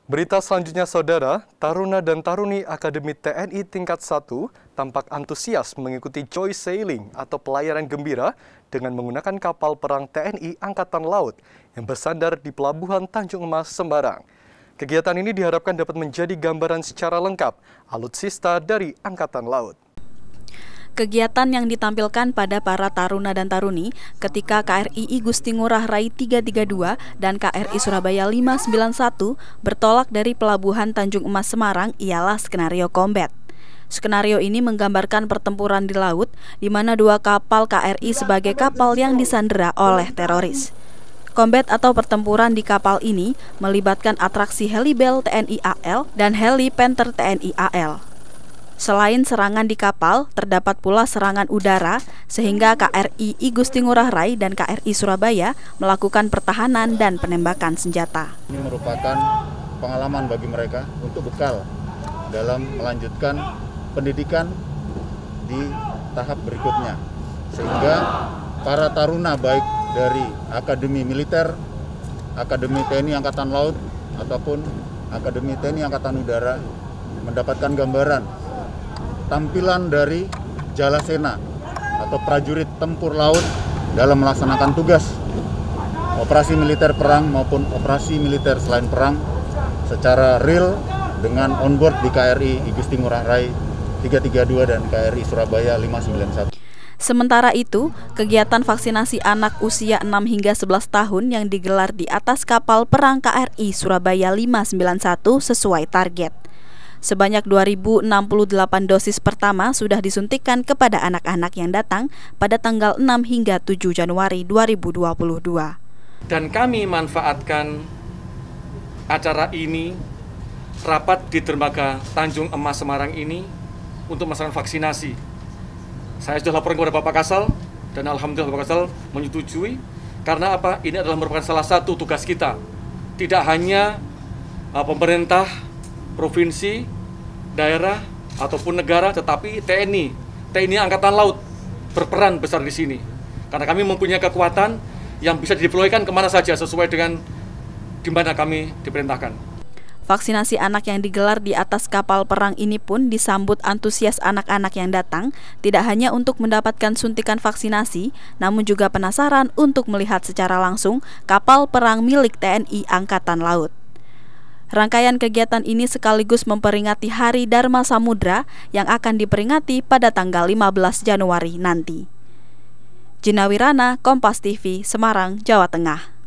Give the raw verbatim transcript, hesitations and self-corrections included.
Berita selanjutnya, Saudara, Taruna dan Taruni Akademi T N I tingkat satu tampak antusias mengikuti joy sailing atau pelayaran gembira dengan menggunakan kapal perang T N I Angkatan Laut yang bersandar di Pelabuhan Tanjung Emas, Semarang. Kegiatan ini diharapkan dapat menjadi gambaran secara lengkap alutsista dari Angkatan Laut. Kegiatan yang ditampilkan pada para taruna dan taruni ketika K R I I Gusti Ngurah Rai tiga tiga dua dan K R I Surabaya lima sembilan satu bertolak dari Pelabuhan Tanjung Emas Semarang ialah skenario combat. Skenario ini menggambarkan pertempuran di laut di mana dua kapal K R I sebagai kapal yang disandera oleh teroris. Combat atau pertempuran di kapal ini melibatkan atraksi Helibel T N I A L dan Heli Panther T N I A L. Selain serangan di kapal, terdapat pula serangan udara sehingga K R I I Gusti Ngurah Rai dan K R I Surabaya melakukan pertahanan dan penembakan senjata. Ini merupakan pengalaman bagi mereka untuk bekal dalam melanjutkan pendidikan di tahap berikutnya. Sehingga para taruna baik dari Akademi Militer, Akademi T N I Angkatan Laut, ataupun Akademi T N I Angkatan Udara mendapatkan gambaran tampilan dari Jalasena atau prajurit tempur laut dalam melaksanakan tugas operasi militer perang maupun operasi militer selain perang secara real dengan onboard di K R I I Gusti Ngurah Rai tiga tiga dua dan K R I Surabaya lima sembilan satu. Sementara itu, kegiatan vaksinasi anak usia enam hingga sebelas tahun yang digelar di atas kapal perang K R I Surabaya lima sembilan satu sesuai target. Sebanyak dua ribu enam puluh delapan dosis pertama sudah disuntikan kepada anak-anak yang datang pada tanggal enam hingga tujuh Januari dua ribu dua puluh dua. Dan kami manfaatkan acara ini, rapat di Dermaga Tanjung Emas Semarang ini untuk melaksanakan vaksinasi. Saya sudah laporan kepada Bapak Kasal dan alhamdulillah Bapak Kasal menyetujui karena apa? Ini adalah merupakan salah satu tugas kita. Tidak hanya uh, pemerintah provinsi, daerah, ataupun negara, tetapi T N I, T N I Angkatan Laut berperan besar di sini. Karena kami mempunyai kekuatan yang bisa dideploykan kemana saja sesuai dengan di mana kami diperintahkan. Vaksinasi anak yang digelar di atas kapal perang ini pun disambut antusias anak-anak yang datang, tidak hanya untuk mendapatkan suntikan vaksinasi, namun juga penasaran untuk melihat secara langsung kapal perang milik T N I Angkatan Laut. Rangkaian kegiatan ini sekaligus memperingati Hari Dharma Samudra yang akan diperingati pada tanggal lima belas Januari nanti. Gina Wirana, Kompas T V, Semarang, Jawa Tengah.